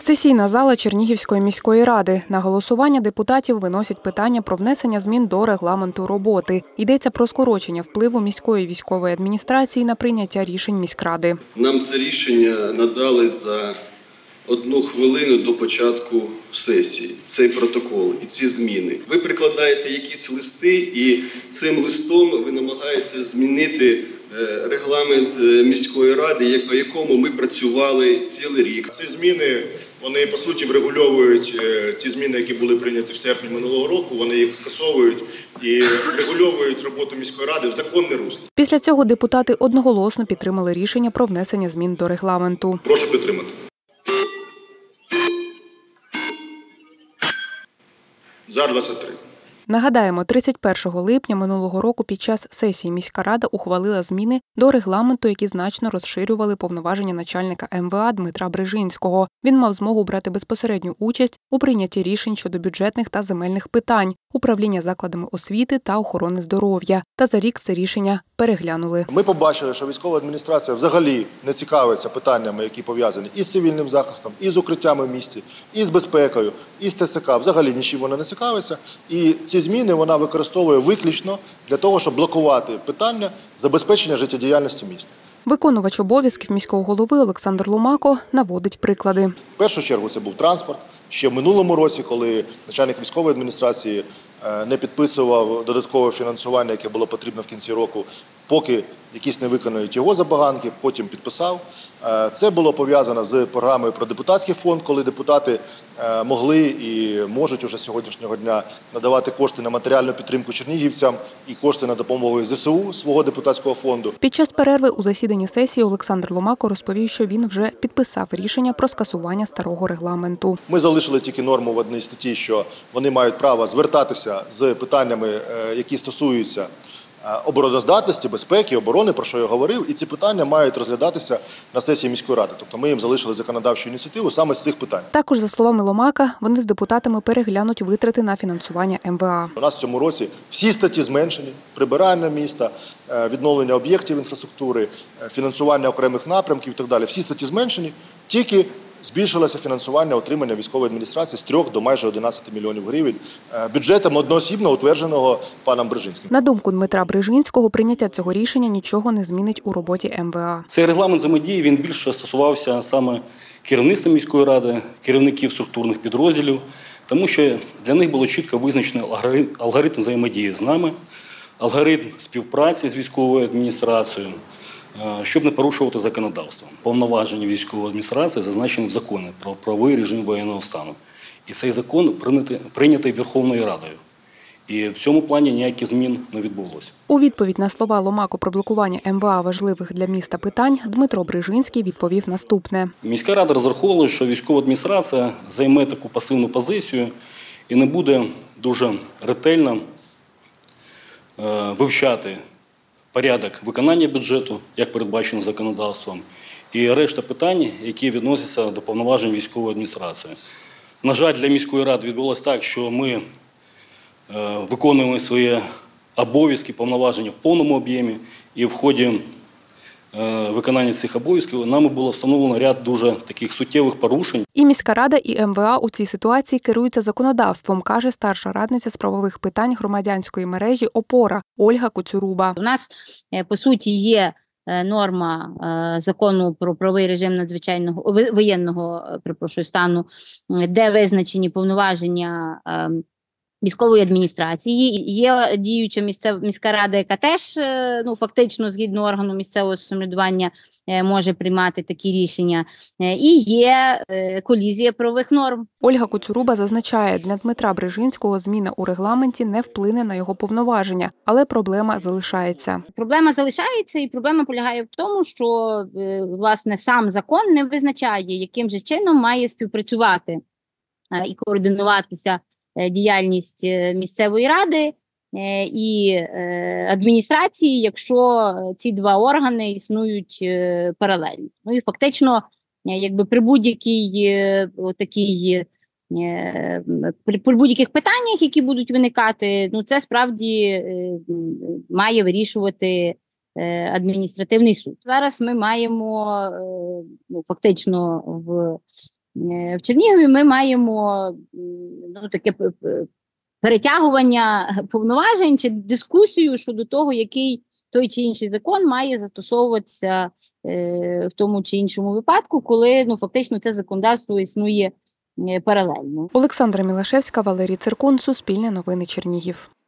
Сесійна зала Чернігівської міської ради. На голосування депутатів виносять питання про внесення змін до регламенту роботи. Йдеться про скорочення впливу міської військової адміністрації на прийняття рішень міськради. Нам це рішення надали за 1 хвилину до початку сесії, цей протокол і ці зміни. Ви прикладаєте якісь листи і цим листом ви намагаєтесь змінити регламент міської ради, по якому ми працювали цілий рік. Ці зміни, вони по суті врегульовують ті зміни, які були прийняті в серпні минулого року, вони їх скасовують і врегульовують роботу міської ради в законне русло. Після цього депутати одноголосно підтримали рішення про внесення змін до регламенту. Прошу підтримати. За 23. Нагадаємо, 31 липня минулого року під час сесії міська рада ухвалила зміни до регламенту, які значно розширювали повноваження начальника МВА Дмитра Брижинського. Він мав змогу брати безпосередню участь у прийнятті рішень щодо бюджетних та земельних питань, управління закладами освіти та охорони здоров'я. Та за рік це рішення переглянули. Ми побачили, що військова адміністрація взагалі не цікавиться питаннями, які пов'язані із цивільним захистом, із укриттями в місті, із безпекою, із ТЦК. Взагалі нічим вона не цікавиться. І ці зміни вона використовує виключно для того, щоб блокувати питання забезпечення життєдіяльності міста. Виконувач обов'язків міського голови Олександр Ломако наводить приклади. В першу чергу це був транспорт. Ще в минулому році, коли начальник військової адміністрації не підписував додаткове фінансування, яке було потрібно в кінці року, поки якісь не виконують його забаганки, потім підписав. Це було пов'язано з програмою про депутатський фонд, коли депутати могли і можуть уже з сьогоднішнього дня надавати кошти на матеріальну підтримку чернігівцям і кошти на допомогу ЗСУ свого депутатського фонду. Під час перерви у засіданні сесії Олександр Ломако розповів, що він вже підписав рішення про скасування старого регламенту. Ми залишили тільки норму в одній статті, що вони мають право звертатися з питаннями, які стосуються обороноздатності, безпеки, оборони, про що я говорив, і ці питання мають розглядатися на сесії міської ради. Тобто ми їм залишили законодавчу ініціативу саме з цих питань. Також, за словами Ломака, вони з депутатами переглянуть витрати на фінансування МВА. У нас в цьому році всі статті зменшені: прибирання міста, відновлення об'єктів інфраструктури, фінансування окремих напрямків і так далі. Всі статті зменшені, тільки збільшилося фінансування отримання військової адміністрації з 3 до майже 11 мільйонів гривень бюджетом одноосібно утвердженого паном Брижинським. На думку Дмитра Брижинського, прийняття цього рішення нічого не змінить у роботі МВА. Цей регламент взаємодії, він більше стосувався саме керівництва міської ради, керівників структурних підрозділів, тому що для них було чітко визначений алгоритм взаємодії з нами, алгоритм співпраці з військовою адміністрацією, щоб не порушувати законодавство. Повноваження військової адміністрації зазначені в законі про правовий режим воєнного стану. І цей закон прийнятий Верховною Радою. І в цьому плані ніяких змін не відбулося. У відповідь на слова Ломако про блокування МВА важливих для міста питань Дмитро Брижинський відповів наступне. Міська рада розраховувала, що військова адміністрація займе таку пасивну позицію і не буде дуже ретельно вивчати порядок виконання бюджету, як передбачено законодавством, і решта питань, які відносяться до повноважень військової адміністрації. На жаль, для міської ради відбулося так, що ми виконуємо свої обов'язки, повноваження в повному об'ємі, і в ході виконання цих обов'язків нами було встановлено ряд дуже таких суттєвих порушень. І міська рада, і МВА у цій ситуації керуються законодавством, каже старша радниця з правових питань громадянської мережі «Опора» Ольга Коцюруба. У нас, по суті, є норма закону про правовий режим надзвичайного воєнного, стану, де визначені повноваження військової адміністрації. Є діюча міська рада, яка теж фактично згідно органу місцевого самоврядування може приймати такі рішення. І є колізія правових норм. Ольга Коцюруба зазначає, для Дмитра Брижинського зміна у регламенті не вплине на його повноваження, але проблема залишається. Проблема залишається, і проблема полягає в тому, що власне сам закон не визначає, яким же чином має співпрацювати і координуватися діяльність місцевої ради і адміністрації, якщо ці два органи існують паралельно. І фактично, при будь-яких питаннях, які будуть виникати, це справді має вирішувати адміністративний суд. Зараз ми маємо фактично в В Чернігові ми маємо таке перетягування повноважень чи дискусію щодо того, який той чи інший закон має застосовуватися в тому чи іншому випадку, коли фактично це законодавство існує паралельно. Олександра Мілашевська, Валерій Циркун, Суспільне новини Чернігів.